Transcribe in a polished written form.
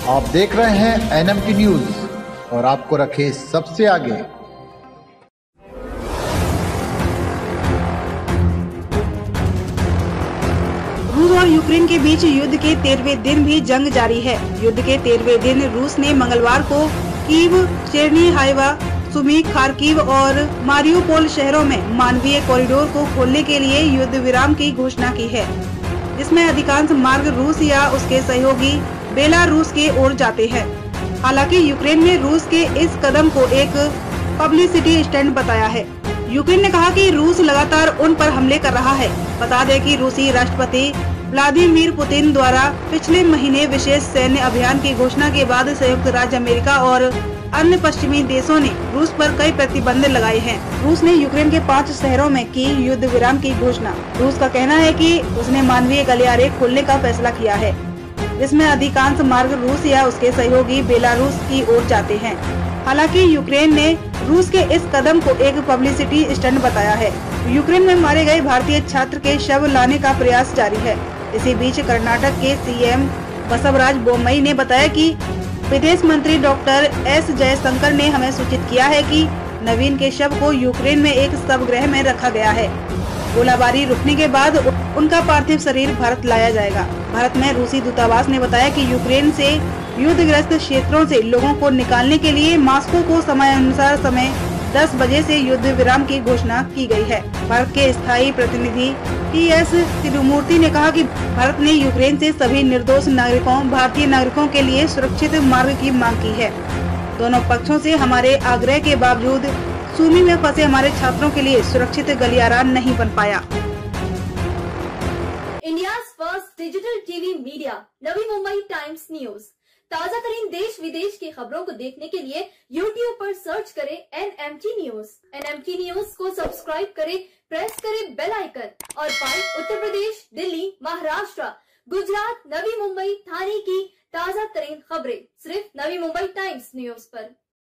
आप देख रहे हैं एनएमटी न्यूज और आपको रखे सबसे आगे। रूस और यूक्रेन के बीच युद्ध के 13वें दिन भी जंग जारी है। युद्ध के 13वें दिन रूस ने मंगलवार को कीव, चेर्निहाइवा, सुमी, खार्किव और मारियोपोल शहरों में मानवीय कॉरिडोर को खोलने के लिए युद्ध विराम की घोषणा की है, जिसमें अधिकांश मार्ग रूस या उसके सहयोगी बेलारूस के ओर जाते हैं। हालांकि यूक्रेन ने रूस के इस कदम को एक पब्लिसिटी स्टंट बताया है। यूक्रेन ने कहा कि रूस लगातार उन पर हमले कर रहा है। बता दें कि रूसी राष्ट्रपति व्लादिमीर पुतिन द्वारा पिछले महीने विशेष सैन्य अभियान की घोषणा के बाद संयुक्त राज्य अमेरिका और अन्य पश्चिमी देशों ने रूस पर कई प्रतिबंध लगाए हैं। रूस ने यूक्रेन के 5 शहरों में की युद्ध विराम की घोषणा। रूस का कहना है कि उसने मानवीय गलियारे खोलने का फैसला किया है, जिसमें अधिकांश मार्ग रूस या उसके सहयोगी बेलारूस की ओर जाते हैं। हालांकि यूक्रेन ने रूस के इस कदम को एक पब्लिसिटी स्टंट बताया है। यूक्रेन में मारे गए भारतीय छात्र के शव लाने का प्रयास जारी है। इसी बीच कर्नाटक के सीएम बसवराज बोम्मई ने बताया कि विदेश मंत्री डॉक्टर एस जयशंकर ने हमें सूचित किया है कि नवीन के शव को यूक्रेन में एक शवगृह में रखा गया है। गोलाबारी रुकने के बाद उनका पार्थिव शरीर भारत लाया जाएगा। भारत में रूसी दूतावास ने बताया कि यूक्रेन से युद्धग्रस्त क्षेत्रों से लोगों को निकालने के लिए मॉस्को को समयानुसार समय 10 बजे से युद्ध विराम की घोषणा की गई है। भारत के स्थायी प्रतिनिधि टी.एस. तिरुमूर्ति ने कहा कि भारत ने यूक्रेन से सभी निर्दोष भारतीय नागरिकों के लिए सुरक्षित मार्ग की मांग की है। दोनों पक्षों से हमारे आग्रह के बावजूद सुमी में फंसे हमारे छात्रों के लिए सुरक्षित गलियारा नहीं बन पाया। India first digital TV media Navi Mumbai times news. ताजा तरीन देश विदेश की खबरों को देखने के लिए YouTube पर सर्च करें NMT न्यूज। NMT न्यूज को सब्सक्राइब करें, प्रेस करें बेल आइकन और पाएं उत्तर प्रदेश, दिल्ली, महाराष्ट्र, गुजरात, नवी मुंबई, थाने की ताजा तरीन खबरें सिर्फ नवी मुंबई टाइम्स न्यूज पर।